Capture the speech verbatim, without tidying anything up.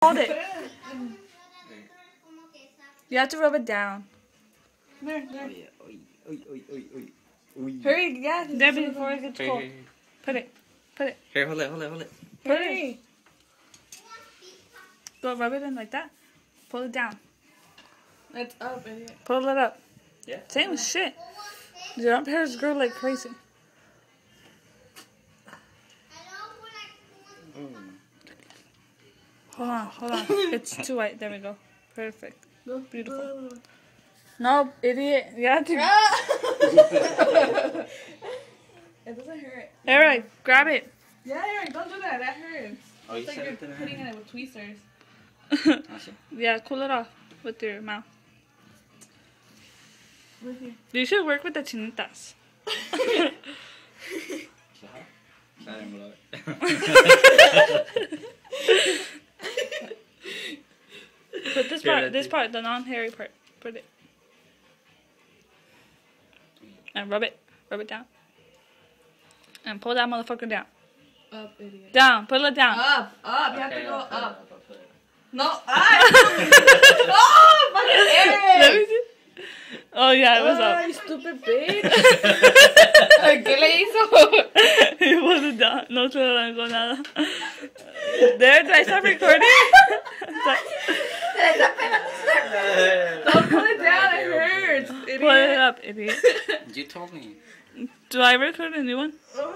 Hold it. You have to rub it down. There, there. Hurry, yeah. Debbie, before it gets cold. Put it. Put it. Here, hold it, hold it, hold it. Put it. Go rub it in like that. Pull it down. It's up, idiot. Pull it up. Yeah. Same as shit. Your arm hairs grow like crazy. Mm. Hold on, hold on. It's too white. There we go. Perfect. Beautiful. No, idiot. You have to. It doesn't hurt. Eric, grab it. Yeah, Eric, don't do that. That hurts. Oh, you It's like said you're it didn't putting hurt. it with tweezers. Yeah, cool it off with your mouth. With you. You should work with the chinitas. Put this part, this part, the non-hairy part. Put it. And rub it. Rub it down. And pull that motherfucker down. Up, idiot. Down. Pull it down. Up, up. You have to Okay, go I'll put it, up. I'll put it. No, up. Oh, fucking Eric. Let me see. Oh, yeah, it was Oh, up. you stupid bitch. ¿Qué le hizo? It wasn't down. No se lo lanzó nada. There, did I stop recording? Don't pull it down, it hurts. Idiot. Pull it up, idiot. You told me. Do I record a new one? Oh